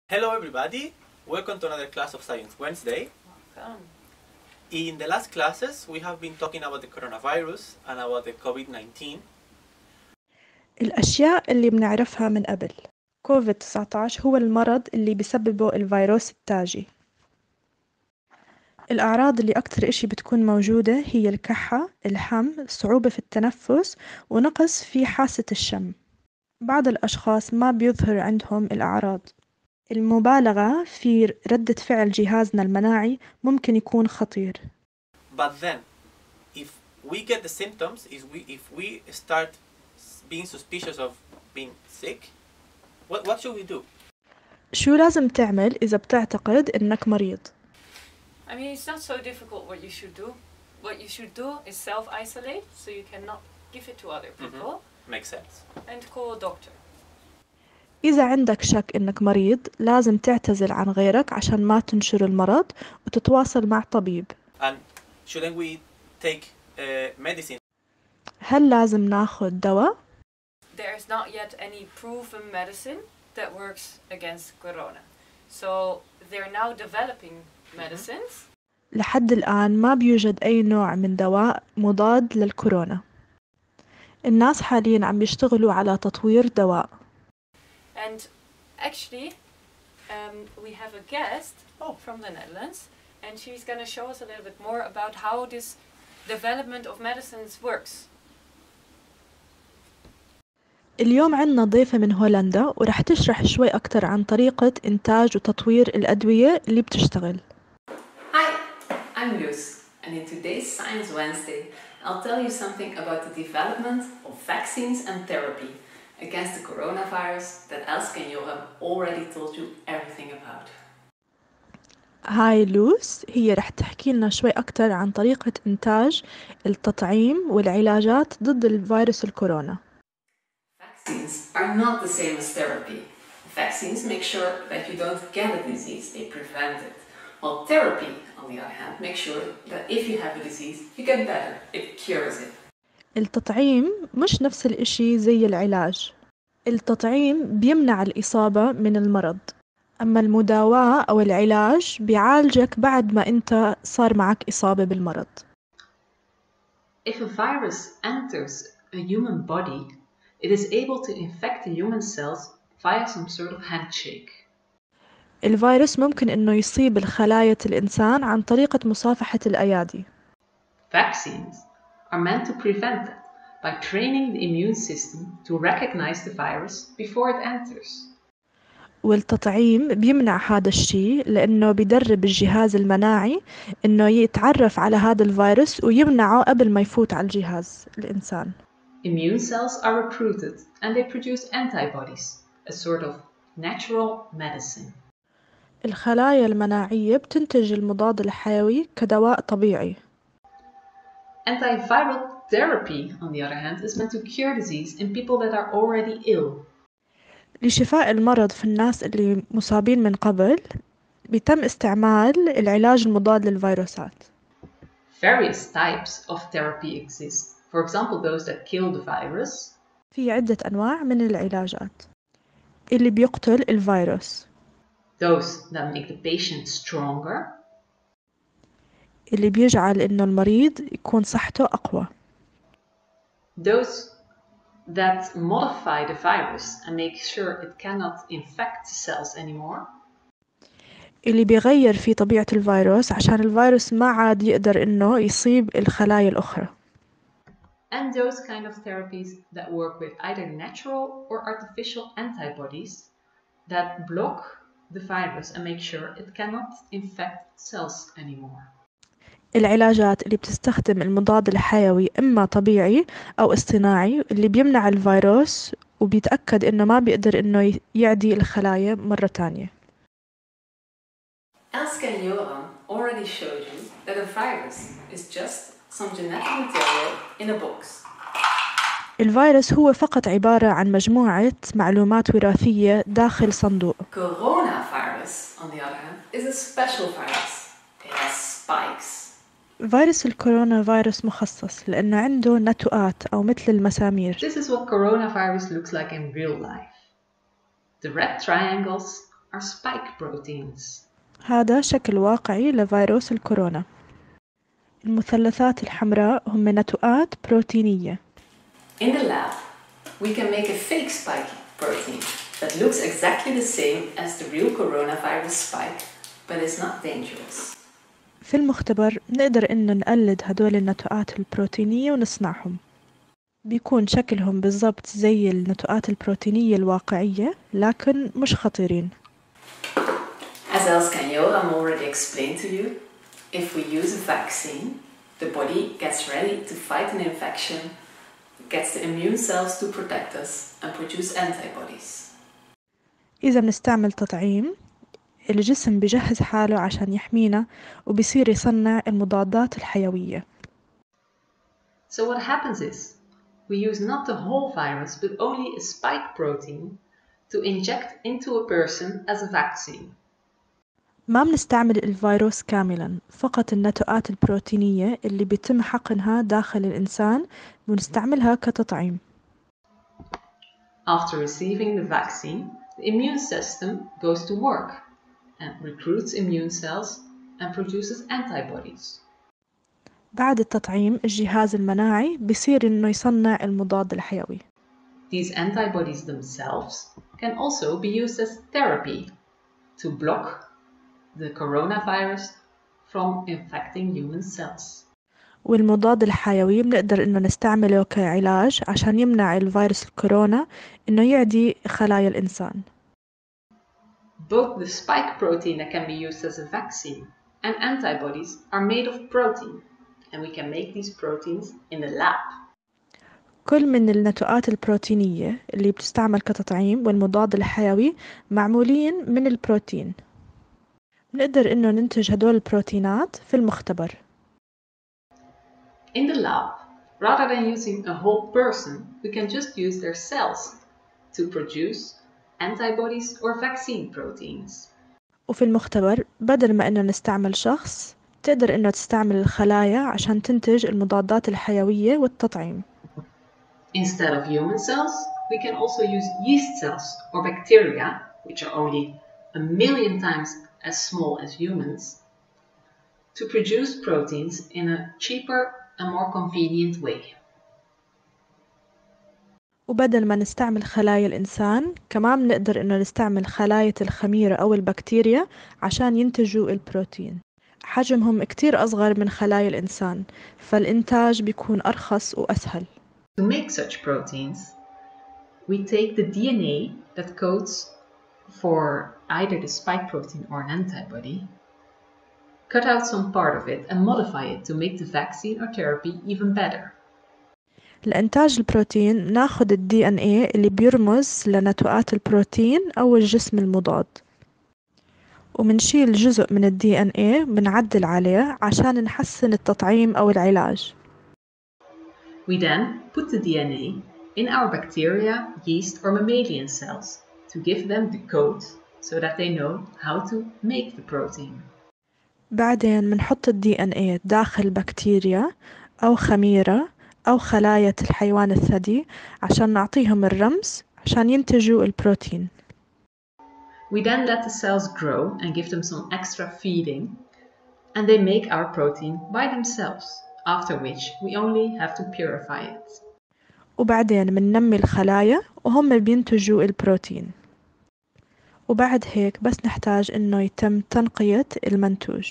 Hello everybody, welcome to another class of Science Wednesday. Welcome. In the last classes we have been talking about the coronavirus and about the COVID-19. الأشياء اللي بنعرفها من قبل. كوفيد-19 هو المرض اللي بيسببه الفيروس التاجي. الأعراض اللي أكتر إشي بتكون موجودة هي الكحة، الحم، صعوبة في التنفس، ونقص في حاسة الشم. بعض الأشخاص ما بيظهر عندهم الأعراض. المبالغة في ردة فعل جهازنا المناعي ممكن يكون خطير. But then, if we get the symptoms, if we start being suspicious of being sick, what should we do? شو لازم تعمل إذا بتعتقد إنك مريض؟ I mean, it's not so difficult what you should do. What you should do is self-isolate so you cannot give it to other people. Makes sense. And call a doctor. إذا عندك شك إنك مريض لازم تعتزل عن غيرك عشان ما تنشر المرض وتتواصل مع طبيب. And shouldn't we take medicine? هل لازم ناخد دواء؟ There is not yet any proven medicine that works against corona. So they're now developing medicines. لحد الآن ما بيوجد أي نوع من دواء مضاد للكورونا. الناس حاليا عم بيشتغلوا على تطوير دواء. And actually, we have a guest from the Netherlands, and she's going to show us a little bit more about how this development of medicines works. اليوم عنا ضيفة من هولندا ورح تشرح شوي أكتر عن طريقة إنتاج وتطوير الأدوية اللي بتشتغل. Hi, I'm Luz, and in today's Science Wednesday, I'll tell you something about the development of vaccines and therapy against the coronavirus that Elske and Joram already told you everything about. هاي لوس هي رح تحكي لنا شوي أكتر عن طريقة إنتاج التطعيم والعلاجات ضد الفيروس الكورونا. Vaccines are not the same as therapy. Vaccines make sure that you don't get a disease, they prevent it. While therapy, on the other hand, makes sure that if you have a disease, you get better, it cures it. التطعيم مش نفس الإشي زي العلاج. التطعيم بيمنع الإصابة من المرض، أما المداواة أو العلاج بيعالجك بعد ما أنت صار معك إصابة بالمرض. If a virus enters a human body, it is able to infect the human cells via some sort of handshake. الفيروس ممكن إنه يصيب الخلايا الإنسان عن طريقة مصافحة الأيادي. Vaccines are meant to prevent that by training the immune system to recognize the virus before it enters. والتطعيم بيمنع هذا الشيء لأنه بيدرب الجهاز المناعي إنه يتعرف على هذا الفيروس ويمنعه قبل ما يفوت على الجهاز الإنسان. Immune cells are recruited and they produce antibodies, a sort of natural medicine. الخلايا المناعية بتنتج المضاد الحيوي كدواء طبيعي. Antiviral therapy, on the other hand, is meant to cure disease in people that are already ill. لشفاء المرض في الناس اللي مصابين من قبل بيتم استعمال العلاج المضاد للفيروسات. Various types of therapy exist. For example, those that kill the virus. في عدة أنواع من العلاجات اللي بيقتل الفيروس. Those that make the patient stronger. اللي بيجعل إنه المريض يكون صحته أقوى. Those that modify the virus and make sure it cannot infect cells anymore. اللي بيغير في طبيعة الفيروس عشان الفيروس ما عاد يقدر إنه يصيب الخلايا الأخرى. And those kind of therapies that work with either natural or artificial antibodies that block the virus and make sure it cannot infect cells anymore. العلاجات اللي بتستخدم المضاد الحيوي إما طبيعي أو اصطناعي اللي بيمنع الفيروس وبيتأكد إنه ما بيقدر إنه يعدي الخلايا مرة تانية. Elske and Joram already showed you that a virus is just some genetic material in a box. الفيروس هو فقط عبارة عن مجموعة معلومات وراثية داخل صندوق. Coronavirus, on the other hand, is a special virus. It has spikes. فيروس الكورونا فيروس مخصص لأنه عنده نتوءات أو مثل المسامير. This is what coronavirus looks like in real life. The red triangles are spike proteins. هذا شكل واقعي لفيروس الكورونا. المثلثات الحمراء هم نتوءات بروتينية. In the lab, we can make a fake spike protein that looks exactly the same as the real coronavirus spike, but is not dangerous. في المختبر نقدر إنه نقلد هدول النتوءات البروتينية ونصنعهم. بيكون شكلهم بالضبط زي النتوءات البروتينية الواقعية لكن مش خطيرين. As Elske and Joram already explained to you, if we use a vaccine, the body gets ready to fight an infection, gets the immune cells to protect us and produce antibodies. إذا بنستعمل تطعيم، الجسم بيجهز حاله عشان يحمينا وبيصير يصنع المضادات الحيوية. So what happens is, we use not the whole virus but only a spike protein to inject into a person as a vaccine. ما بنستعمل الفيروس كاملا، فقط النتوءات البروتينية اللي بيتم حقنها داخل الإنسان بنستعملها كتطعيم. After receiving the vaccine, the immune system goes to work and recruits immune cells and produces antibodies. بعد التطعيم الجهاز المناعي بيصير إنه يصنع المضاد الحيوي. These antibodies themselves can also be used as therapy to block the coronavirus from infecting human cells. والمضاد الحيوي بنقدر إنه نستعمله كعلاج عشان يمنع الفيروس الكورونا إنه يعدي خلايا الإنسان. Both the spike protein that can be used as a vaccine and antibodies are made of protein, and we can make these proteins in the lab. كل من النتوءات البروتينية اللي بتستعمل كتطعيم والمضاد الحيوي معمولين من البروتين. نقدر إنه ننتج هدول البروتينات في المختبر. In the lab, rather than using a whole person, we can just use their cells to produce antibodies or vaccine proteins. وفي المختبر بدل ما إنه نستعمل شخص، تقدر إنه تستعمل الخلايا عشان تنتج المضادات الحيوية والتطعيم. Instead of human cells, we can also use yeast cells or bacteria, which are only 1,000,000 times as small as humans, to produce proteins in a cheaper and more convenient way. وبدل ما نستعمل خلايا الإنسان كمان بنقدر إنه نستعمل خلايا الخميرة أو البكتيريا عشان ينتجوا البروتين. حجمهم كتير أصغر من خلايا الإنسان، فالإنتاج بيكون أرخص وأسهل. To make such proteins, we take the DNA that codes for either the spike protein or an antibody, cut out some part of it and modify it to make the vaccine or therapy even better. لإنتاج البروتين ناخد ال DNA اللي بيرمز لنتوءات البروتين أو الجسم المضاد، ومنشيل جزء من ال DNA بنعدل عليه عشان نحسن التطعيم أو العلاج. We then put the DNA in our bacteria, yeast or mammalian cells to give them the code so that they know how to make the protein. بعدين بنحط ال DNA داخل بكتيريا أو خميرة أو خلايا الحيوان الثدي عشان نعطيهم الرمز عشان ينتجوا البروتين. We then let the cells grow and give them some extra feeding, and they make our protein by themselves, after which we only have to purify it. وبعدين بننمي الخلايا وهم بينتجوا البروتين. وبعد هيك بس نحتاج إنه يتم تنقية المنتوج.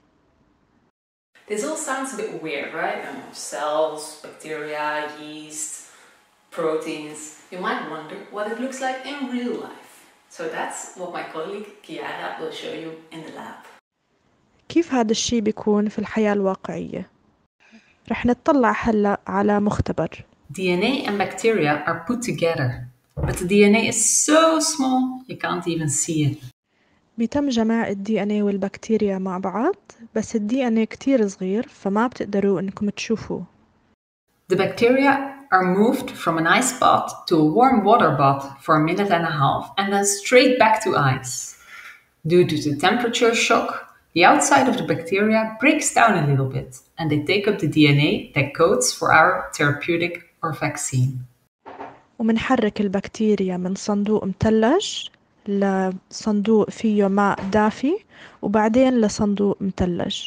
This all sounds a bit weird, right? Cells, bacteria, yeast, proteins. You might wonder what it looks like in real life. So that's what my colleague Chiara will show you in the lab. كيف هذا الشيء بيكون في الحياة الواقعية؟ رح نتطلع هلأ على مختبر. DNA and bacteria are put together, but the DNA is so small you can't even see it. بيتم جمع ال DNA والبكتيريا مع بعض، بس ال DNA كتير صغير فما بتقدروا إنكم تشوفوه. The bacteria are moved from an ice bath to a warm water bath for a minute and a half and then straight back to ice. Due to the temperature shock, the outside of the bacteria breaks down a little bit and they take up the DNA that codes for our therapeutic or vaccine. ومنحرك البكتيريا من صندوق متلج لصندوق فيه ماء دافي وبعدين لصندوق متلج.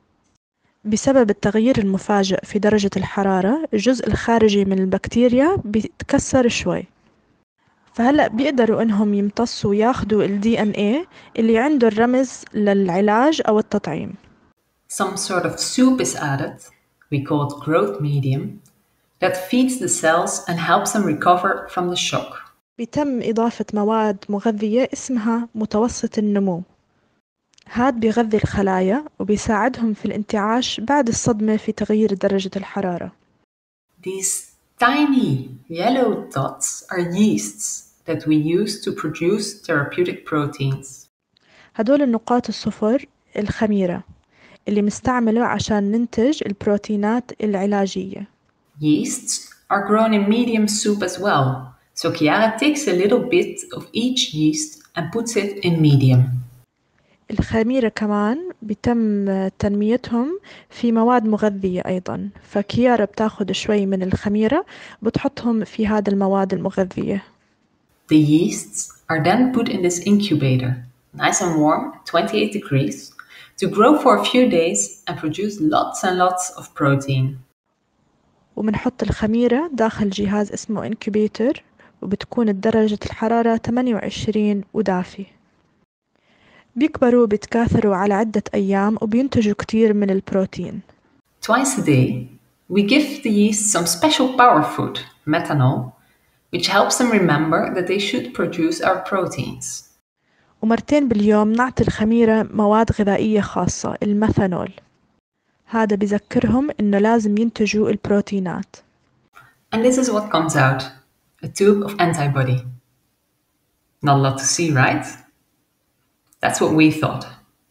بسبب التغيير المفاجئ في درجة الحرارة الجزء الخارجي من البكتيريا بيتكسر شوي، فهلأ بيقدروا إنهم يمتصوا وياخدوا ال DNA اللي عنده الرمز للعلاج أو التطعيم. Some sort of soup is added, we call it growth medium, that feeds the cells and helps them recover from the shock. بيتم إضافة مواد مغذية اسمها متوسط النمو. هاد بيغذي الخلايا وبيساعدهم في الانتعاش بعد الصدمة في تغيير درجة الحرارة. These tiny yellow dots are yeasts that we use to produce therapeutic proteins. هدول النقاط الصفر الخميرة اللي مستعمله عشان ننتج البروتينات العلاجية. Yeasts are grown in medium soup as well, so Chiara takes a little bit of each yeast and puts it in medium. الخميرة كمان بيتم تنميتهم في مواد مغذية أيضا، فكيارا بتاخد شوي من الخميرة بتحطهم في هذا المواد المغذية. The yeasts are then put in this incubator, nice and warm, 28 degrees, to grow for a few days and produce lots and lots of protein. ومنحط الخميرة داخل جهاز اسمه انكوبيتر وبتكون درجة الحرارة 28 ودافي. بيكبروا وبيتكاثروا على عدة أيام وبينتجوا كتير من البروتين. Twice a day, we give the yeast some special power food, methanol, which helps them remember that they should produce our proteins. ومرتين باليوم نعطي الخميرة مواد غذائية خاصة الميثانول. هذا بذكرهم إنه لازم ينتجوا البروتينات. And this is what comes out, a tube of antibody. Not a lot to see, right? That's what we thought.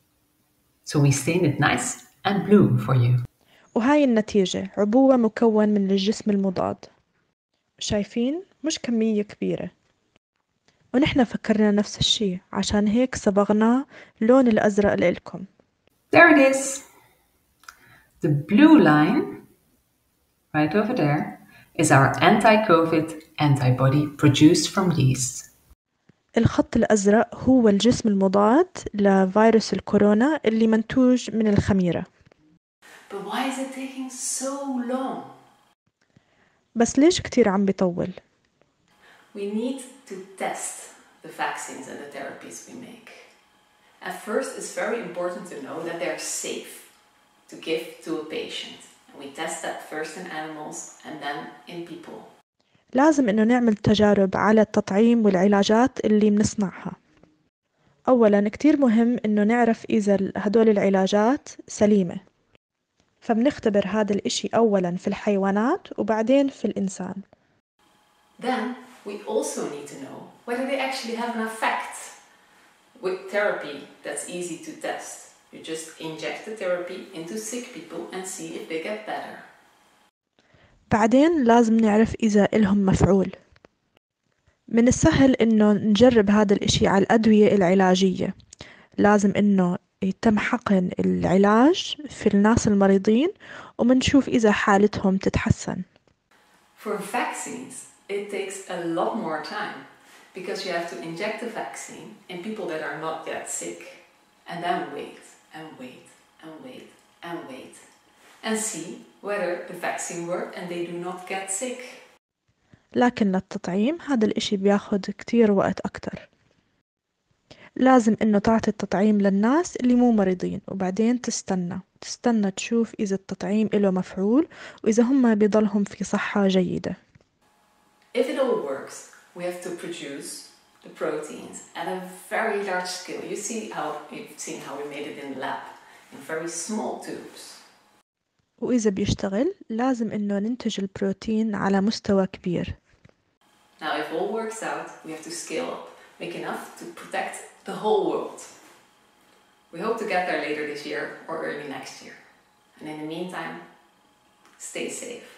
So we stained it nice and blue for you. وهاي النتيجة عبوة مكون من الجسم المضاد. شايفين؟ مش كمية كبيرة. ونحن فكرنا نفس الشي عشان هيك صبغناه لون الأزرق لإلكم. There it is. The blue line, right over there, is our anti-COVID antibody produced from yeast. الخط الأزرق هو الجسم المضاد لفيروس الكورونا اللي منتوج من الخميرة. But why is it taking so long? بس ليش كتير عم بيطول؟ We need to test the vaccines and the therapies we make. At first, it's very important to know that they're safe to give to a patient. And we test that first in animals and then in people. لازم إنه نعمل تجارب على التطعيم والعلاجات اللي بنصنعها. أولاً كتير مهم إنه نعرف إذا هدول العلاجات سليمة، فبنختبر هذا الإشي أولاً في الحيوانات وبعدين في الإنسان. Then we also need to know whether they actually have an effect. With therapy, that's easy to test. You just inject the therapy into sick people and see if they get better. بعدين لازم نعرف إذا إلهم مفعول. من السهل إنه نجرب هذا الإشي على الأدوية العلاجية. لازم إنه يتم حقن العلاج في الناس المريضين ومنشوف إذا حالتهم تتحسن. For vaccines, it takes a lot more time because you have to inject the vaccine in people that are not yet sick and then wait and wait and wait and wait and see whether the vaccine worked and they do not get sick. لكن للتطعيم هذا الإشي بياخد كتير وقت أكتر. لازم إنه تعطي التطعيم للناس اللي مو مريضين وبعدين تستنى تشوف إذا التطعيم إله مفعول وإذا هم بيضلهم في صحة جيدة. If it all works, we have to produce the proteins at a very large scale. You've seen how we made it in the lab, in very small tubes. وإذا بيشتغل لازم إنه ننتج البروتين على مستوى كبير. Now, if all works out, we have to scale up, make enough to protect the whole world. We hope to get there later this year or early next year. And in the meantime, stay safe.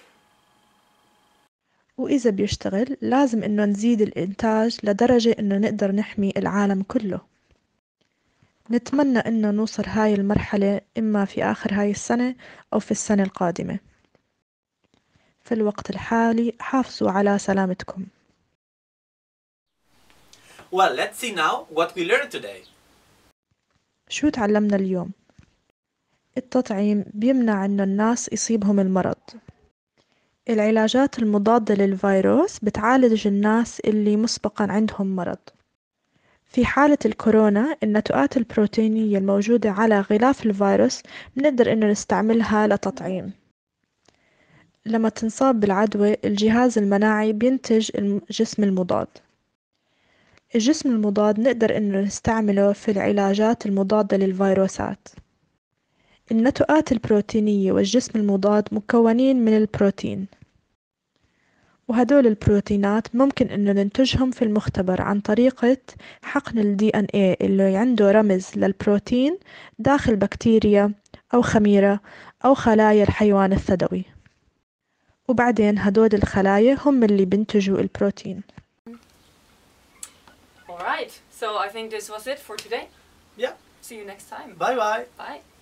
وإذا بيشتغل لازم إنه نزيد الإنتاج لدرجة إنه نقدر نحمي العالم كله. نتمنى إنه نوصل هاي المرحلة إما في آخر هاي السنة أو في السنة القادمة. في الوقت الحالي حافظوا على سلامتكم. Well, let's see now what we learned today. شو تعلمنا اليوم؟ التطعيم بيمنع إنه الناس يصيبهم المرض. العلاجات المضادة للفيروس بتعالج الناس اللي مسبقا عندهم مرض. في حالة الكورونا النتوءات البروتينية الموجودة على غلاف الفيروس بنقدر إنه نستعملها لتطعيم. لما تنصاب بالعدوى الجهاز المناعي بينتج الجسم المضاد. الجسم المضاد نقدر إنه نستعمله في العلاجات المضادة للفيروسات. النتوءات البروتينية والجسم المضاد مكونين من البروتين، وهدول البروتينات ممكن إنه ننتجهم في المختبر عن طريقة حقن ال DNA اللي عنده رمز للبروتين داخل بكتيريا أو خميرة أو خلايا الحيوان الثدوي، وبعدين هدول الخلايا هم اللي بينتجوا البروتين. Alright, so I think this was it for today. Yeah. See you next time. Bye bye. Bye.